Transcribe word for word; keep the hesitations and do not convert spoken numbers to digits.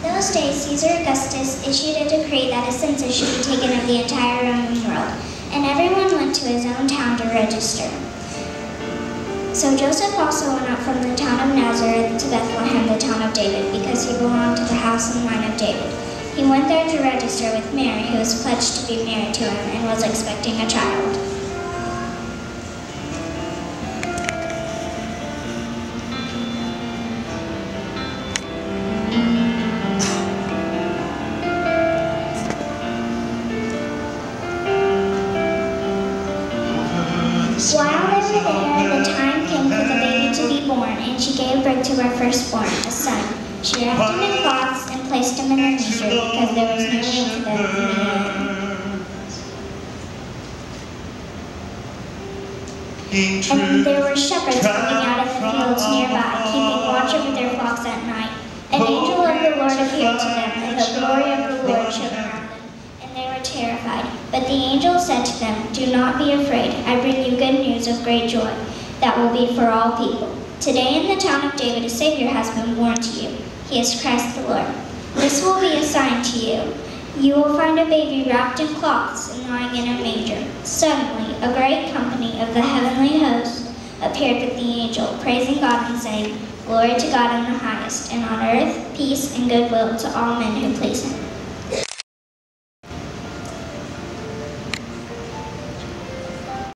those days, Caesar Augustus issued a decree that a census should be taken of the entire Roman world, and everyone went to his own town to register. So Joseph also went up from the town of Nazareth to Bethlehem, the town of David, because he belonged to the house and line of David. He went there to register with Mary, who was pledged to be married to him and was expecting a child. While they were there, the time came for the baby to be born, and she gave birth to her firstborn, a son. She wrapped him in cloths and placed him in a manger because there was no room for them in the inn. And there were shepherds living out in the fields nearby, keeping watch over their flocks at night. An angel of the Lord appeared to them, and the glory of the Lord shone around them, and they were terrified. But the angel said to them, "Do not be afraid. I bring you good news of great joy that will be for all people. Today in the town of David a Savior has been born to you. He is Christ the Lord. This will be a sign to you. You will find a baby wrapped in cloths and lying in a manger." Suddenly, a great company of the heavenly host appeared with the angel, praising God and saying, "Glory to God in the highest, and on earth peace and goodwill to all men who please him."